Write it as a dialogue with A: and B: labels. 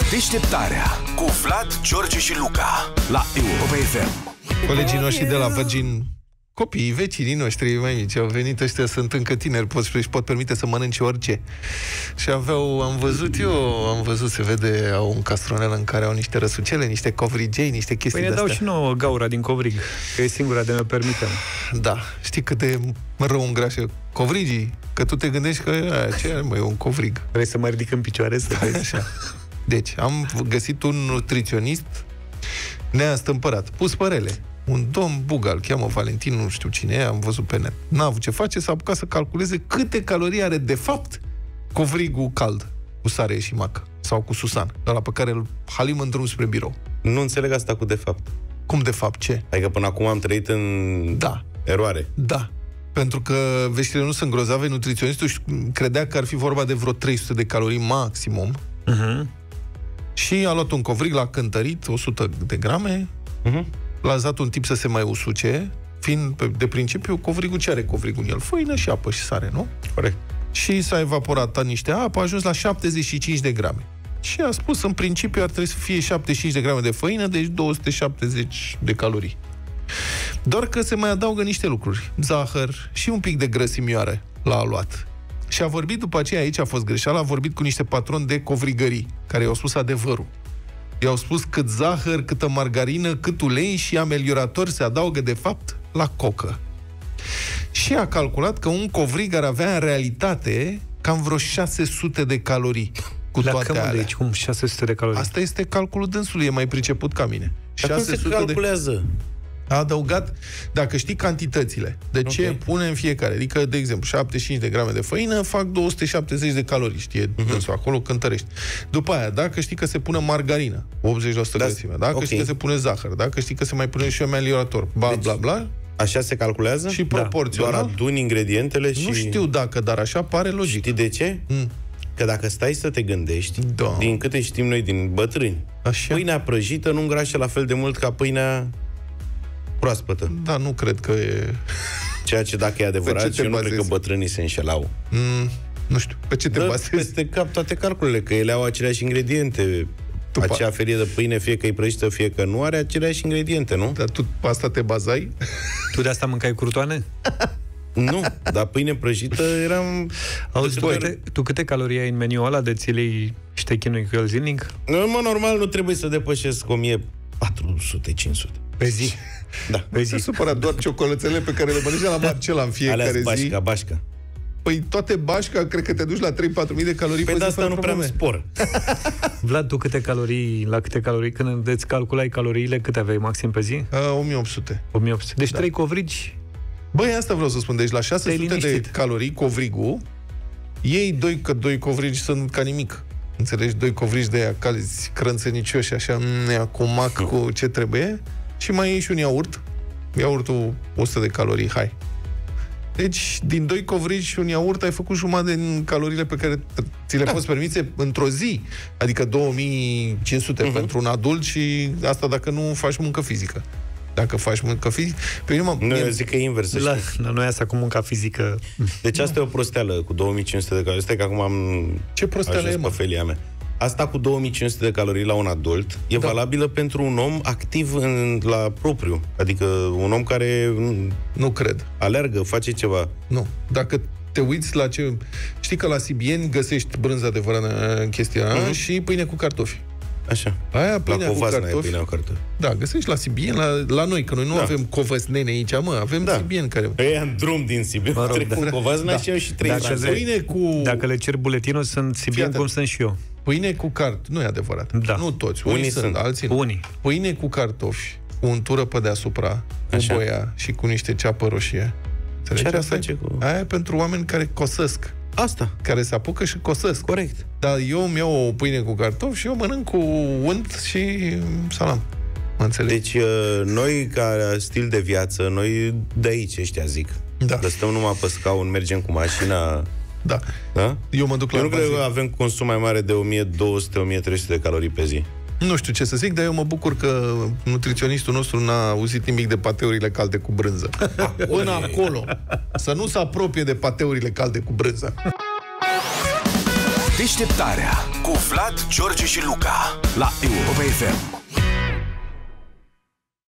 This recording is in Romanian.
A: Deșteptarea cu Vlad, George și Luca la Europa FM.
B: Colegii noștri de la Virgin, copiii, vecinii noștri mai mici, au venit, ăștia sunt încă tineri, își pot permite să mănânce orice. Și am văzut, se vede, au un castronel în care au niște răsucele, niște covrigei, niște chestii de-astea.
C: Păi ne dau și nouă gaura din covrig, că e singura de ne permitem.
B: Da, știi cât de rău îngrașă covrigii? Că tu te gândești că ce e un covrig.
C: Vrei să mă ridic în picioare să vezi?
B: Așa. Deci, am găsit un nutriționist neastâmpărat, pus părele. Un domn Buga, îl cheamă Valentin, nu știu cine e, am văzut pe net. N-a avut ce face, s-a apucat să calculeze câte calorii are de fapt covrigul cald, cu sare și mac, sau cu susan, ăla pe care îl halim în drum spre birou.
D: Nu înțeleg asta cu de fapt.
B: Cum de fapt, ce?
D: Adică până acum am trăit în eroare.
B: Da. Pentru că veștile nu sunt grozave, nutriționistul credea că ar fi vorba de vreo 300 de calorii maximum. Și a luat un covrig, l-a cântărit, 100 de grame, l-a dat un tip să se mai usuce, fiind de principiu, covrigul, ce are covrigul în el? Făină și apă și sare, nu?
D: Corect.
B: Și s-a evaporat niște apă, a ajuns la 75 de grame. Și a spus, în principiu, ar trebui să fie 75 de grame de făină, deci 270 de calorii. Doar că se mai adaugă niște lucruri. Zahăr și un pic de grăsimioare l-a luat. Și a vorbit după aceea, aici a fost greșeală, a vorbit cu niște patroni de covrigării, care i-au spus adevărul. I-au spus cât zahăr, câtă margarină, cât ulei și ameliorator se adaugă, de fapt, la cocă. Și a calculat că un covrig ar avea, în realitate, cam vreo 600 de calorii. Cu
C: la
B: toate alea.
C: Deci, cum 600 de calorii?
B: Asta este calculul dânsului, e mai priceput ca mine.
D: Dar cum se calculează?
B: A adăugat, dacă știi cantitățile, de ce pune în fiecare. Adică, de exemplu, 75 de grame de făină fac 270 de calorii, știe dânsul, acolo cântărești. După aia, dacă știi că se pune margarină, 80% grăsime, dacă știi că se pune zahăr, dacă știi că se mai pune și ameliorator, bla, bla,
D: așa se calculează?
B: Și proporțional.
D: Doar aduni ingredientele și...
B: Nu știu dacă, dar așa pare logic.
D: Știi de ce? Că dacă stai să te gândești, din câte știm noi din bătrâni, pâinea prăjită nu îngrașă la fel de mult ca pâinea proaspătă.
B: Da, nu cred că e...
D: Ceea ce, dacă e adevărat, eu nu cred că bătrânii se înșelau.
B: Nu știu, pe ce te bazezi?
D: Peste cap toate calculele, că ele au aceleași ingrediente. Acea felie de pâine, fie că e prăjită, fie că nu, are aceleași ingrediente, nu?
B: Dar tu pe asta te bazai?
C: Tu de asta mâncai crutoane?
D: Nu, dar pâine prăjită eram...
C: Auzi, tu câte calorii ai în meniul ăla de ți lei și te chinui cu el zilnic?
D: În mod normal nu trebuie să depășesc 1400-500
C: pe zi.
D: Da.
B: Pe zi. Se supăra doar ciocolățele pe care le mănânci la Marcela în fiecare zi.
D: Bașca.
B: Păi toate bașca, cred că te duci la 3-4 mii de calorii pe zi.
D: Păi de asta nu prea spor.
C: Vlad, tu la câte calorii, când îți calculai caloriile, câte aveai maxim pe zi?
B: 1800.
C: 1800. Deci 3 covrigi.
B: Băi, asta vreau să spun. Deci la 600 de calorii covrigul, iei 2 covrigi sunt ca nimic. Înțelegi? 2 covrigi de aia calzi, crânțănicioși, așa, cu mac, cu ce trebuie, și mai iei și un iaurt. Iaurtul 100 de calorii, hai. Deci, din 2 covrigi și un iaurt ai făcut jumătate din caloriile pe care ți le poți permite într-o zi. Adică 2500 pentru un adult, și asta dacă nu faci muncă fizică. Dacă faci muncă fizică...
D: Eu zic că e invers.
C: La noi asta cu munca fizică...
D: Deci asta e o prosteală cu 2500 de calorii. Stai că acum am...
B: Ce prosteală e,
D: pe felia mea. Asta cu 2500 de calorii la un adult e valabilă pentru un om activ la propriu. Adică un om care...
B: Nu cred.
D: Alergă, face ceva.
B: Nu. Dacă te uiți la ce... Știi că la Sibieni găsești brânză adevărată în chestia și pâine cu cartofi.
D: Așa.
B: Aia, pâinea
D: la
B: cu cartofi.
D: pâinea cu cartofi.
B: Da, găsești la Sibieni, la noi, că noi nu avem covăsnene aici, avem Sibieni care...
D: E în drum din Sibieni, cu Covasna și au și 3
C: Dacă le cer buletinul, sunt Sibieni cum sunt și eu.
B: Pâine cu cartofi, nu e adevărat. Da. Nu toți, unii sunt, alții nu. Pâine cu cartofi, cu untură pe deasupra, cu boia și cu niște ceapă roșie. Aia e pentru oameni care cosesc.
D: Asta.
B: Care se apucă și cosesc.
D: Corect.
B: Dar eu îmi iau o pâine cu cartofi și eu mănânc cu unt și salam. Mă înțeleg?
D: Deci noi, ca stil de viață, noi de aici ăștia zic.
B: Da.
D: Că stăm numai pe scaun, mergem cu mașina.
B: Da. Eu mă duc la...
D: Eu nu cred că avem consum mai mare de 1200-1300 de calorii pe zi.
B: Nu știu ce să zic, dar eu mă bucur că nutriționistul nostru n-a auzit nimic de pateurile calde cu brânză. Până acolo. Să nu se apropie de pateurile calde cu brânză.
A: Deșteptarea cu Vlad, George și Luca la Europa FM.